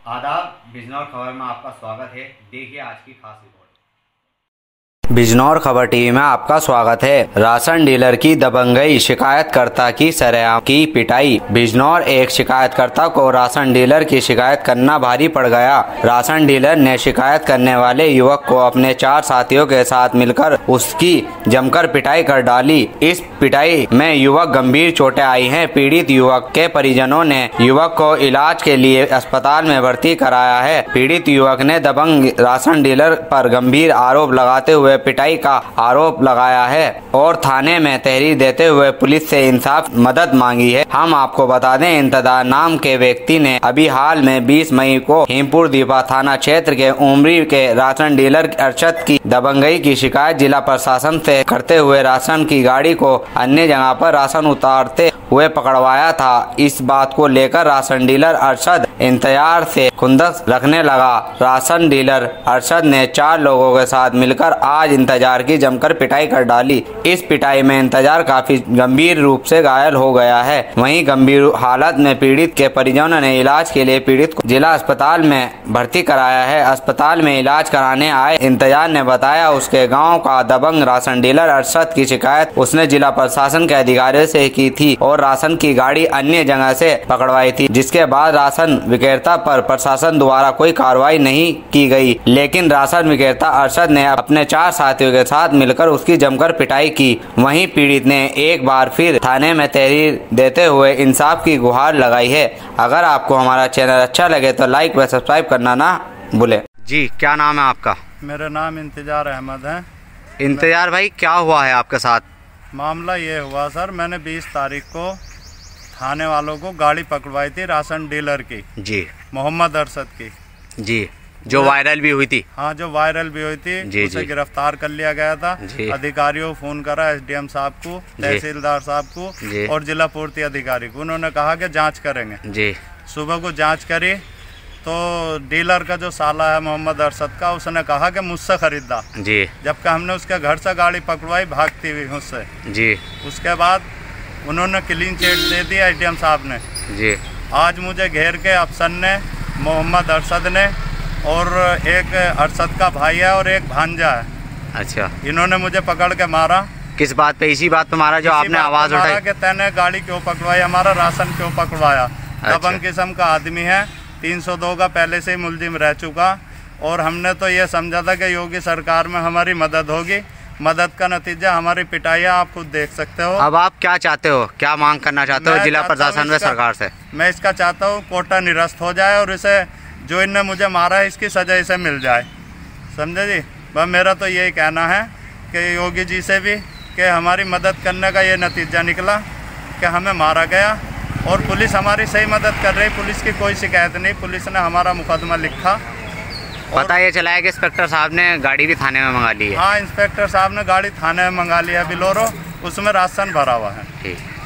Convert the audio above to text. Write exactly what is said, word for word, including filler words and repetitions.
आदाब, बिजनौर खबर में आपका स्वागत है। देखिए आज की खास रिपोर्ट। बिजनौर खबर टीवी में आपका स्वागत है। राशन डीलर की दबंगई, शिकायतकर्ता की सरेआम की पिटाई। बिजनौर एक शिकायतकर्ता को राशन डीलर की शिकायत करना भारी पड़ गया। राशन डीलर ने शिकायत करने वाले युवक को अपने चार साथियों के साथ मिलकर उसकी जमकर पिटाई कर डाली। इस पिटाई में युवक गंभीर चोटें आई हैं। पीड़ित युवक के परिजनों ने युवक को इलाज के लिए अस्पताल में भर्ती कराया है। पीड़ित युवक ने दबंग राशन डीलर पर गंभीर आरोप लगाते हुए पिटाई का आरोप लगाया है और थाने में तहरीर देते हुए पुलिस से इंसाफ मदद मांगी है। हम आपको बता दें, इंतजार नाम के व्यक्ति ने अभी हाल में बीस मई को हिमपुर दीपा थाना क्षेत्र के उमरी के राशन डीलर अरशद की दबंगई की शिकायत जिला प्रशासन से करते हुए राशन की गाड़ी को अन्य जगह पर राशन उतारते हुए पकड़वाया था। इस बात को लेकर राशन डीलर अरशद इंतजार से खुंदस रखने लगा। राशन डीलर अरशद ने चार लोगों के साथ मिलकर आज इंतजार की जमकर पिटाई कर डाली। इस पिटाई में इंतजार काफी गंभीर रूप से घायल हो गया है। वहीं गंभीर हालत में पीड़ित के परिजनों ने इलाज के लिए पीड़ित को जिला अस्पताल में भर्ती कराया है। अस्पताल में इलाज कराने आए इंतजार ने बताया उसके गाँव का दबंग राशन डीलर अरशद की शिकायत उसने जिला प्रशासन के अधिकारियों से की थी और राशन की गाड़ी अन्य जगह से पकड़वाई थी, जिसके बाद राशन विक्रेता पर प्रशासन द्वारा कोई कार्रवाई नहीं की गई। लेकिन राशन विक्रेता अरशद ने अपने चार साथियों के साथ मिलकर उसकी जमकर पिटाई की। वहीं पीड़ित ने एक बार फिर थाने में तहरीर देते हुए इंसाफ की गुहार लगाई है। अगर आपको हमारा चैनल अच्छा लगे तो लाइक व सब्सक्राइब करना ना भूले। जी, क्या नाम है आपका? मेरा नाम इंतजार अहमद है। इंतजार भाई, क्या हुआ है आपके साथ? मामला ये हुआ सर, मैंने बीस तारीख को थाने वालों को गाड़ी पकड़वाई थी राशन डीलर की जी, मोहम्मद अरशद की जी, जो वायरल भी हुई थी। हाँ, जो वायरल भी हुई थी जी, उसे गिरफ्तार कर लिया गया था। अधिकारियों को फोन करा, एसडीएम साहब को, तहसीलदार साहब को और जिला पूर्ति अधिकारी को। उन्होंने कहा कि जांच करेंगे जी। सुबह को जांच करी तो डीलर का जो साला है मोहम्मद अरशद का, उसने कहा कि मुझसे खरीदा जी, जबकि हमने उसके घर से गाड़ी पकड़वाई भागती हुई मुझसे जी। उसके बाद उन्होंने क्लीन चिट दे दिया एसडीएम साहब ने जी। आज मुझे घेर के अफसर ने, मोहम्मद अरशद ने, और एक अरशद का भाई है और एक भांजा है। अच्छा, इन्होंने मुझे पकड़ के मारा। किस बात पे? इसी बात पे मारा जो आपने आवाज उठाई कि तैने गाड़ी क्यों पकड़वाई, हमारा राशन क्यों पकड़वाया। दबंग किस्म का आदमी है, तीन सौ दो का पहले से ही मुलजिम रह चुका। और हमने तो ये समझा था कि योगी सरकार में हमारी मदद होगी। मदद का नतीजा हमारी पिटाइयाँ आप खुद देख सकते हो। अब आप क्या चाहते हो, क्या मांग करना चाहते हो जिला प्रशासन व सरकार से? मैं इसका चाहता हूँ कोटा निरस्त हो जाए और इसे, जो इनने मुझे मारा है, इसकी सजा इसे मिल जाए। समझे जी? बस मेरा तो यही कहना है कि योगी जी से भी कि हमारी मदद करने का ये नतीजा निकला कि हमें मारा गया और पुलिस हमारी सही मदद कर रही। पुलिस की कोई शिकायत नहीं, पुलिस ने हमारा मुकदमा लिखा। पता ये चला है कि इंस्पेक्टर साहब ने गाड़ी भी थाने में मंगा ली है। हाँ, इंस्पेक्टर साहब ने गाड़ी थाने में मंगा ली है बिलोरो, उसमें राशन भरा हुआ है। ठीक।